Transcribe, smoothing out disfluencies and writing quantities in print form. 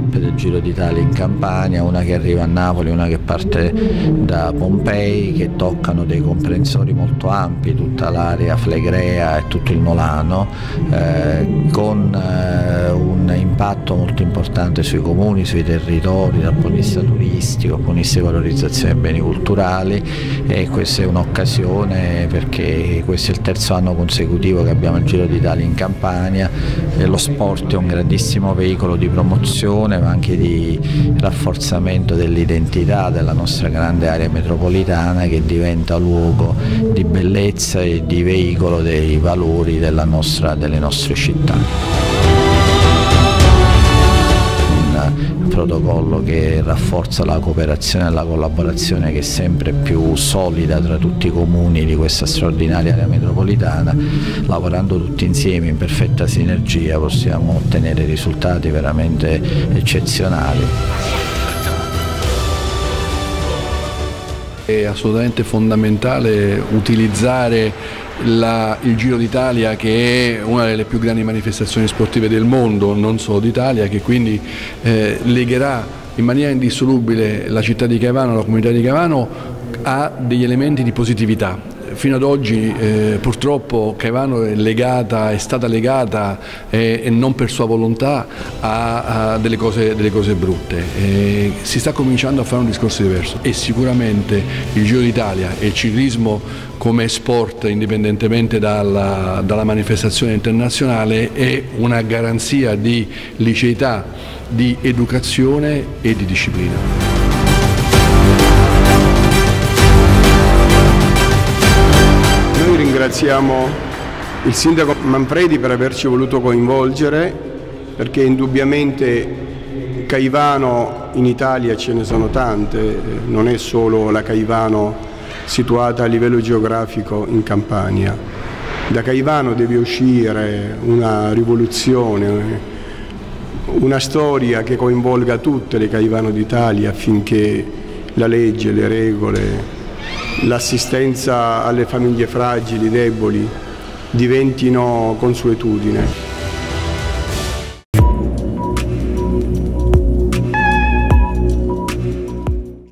tappe del Giro d'Italia in Campania, una che arriva a Napoli, una che parte da Pompei, che toccano dei comprensori molto ampi, tutta l'area flegrea e tutto il Molano, con un impatto molto importante sui comuni, sui territori, dal punto di vista turistico, dal punto di vista di valorizzazione dei beni culturali, e questa è un'occasione perché questo è il terzo anno consecutivo che abbiamo il Giro d'Italia in Campania e lo sport è un grandissimo veicolo di promozione ma anche di rafforzamento dell'identità della nostra grande area metropolitana, che diventa luogo di bellezza e di veicolo dei valori delle nostre città. Un protocollo che rafforza la cooperazione e la collaborazione, che è sempre più solida tra tutti i comuni di questa straordinaria area metropolitana. Lavorando tutti insieme in perfetta sinergia possiamo ottenere risultati veramente eccezionali. È assolutamente fondamentale utilizzare il Giro d'Italia, che è una delle più grandi manifestazioni sportive del mondo, non solo d'Italia, che quindi legherà in maniera indissolubile la città di Caivano, la comunità di Caivano, a degli elementi di positività. Fino ad oggi purtroppo Caivano è stata legata e non per sua volontà a delle cose brutte. Si sta cominciando a fare un discorso diverso e sicuramente il Giro d'Italia e il ciclismo come sport, indipendentemente dalla manifestazione internazionale, è una garanzia di liceità, di educazione e di disciplina. Ringraziamo il sindaco Manfredi per averci voluto coinvolgere, perché indubbiamente Caivano in Italia ce ne sono tante, non è solo la Caivano situata a livello geografico in Campania. Da Caivano deve uscire una rivoluzione, una storia che coinvolga tutte le Caivano d'Italia, affinché la legge, le regole, l'assistenza alle famiglie fragili, deboli, diventino consuetudine.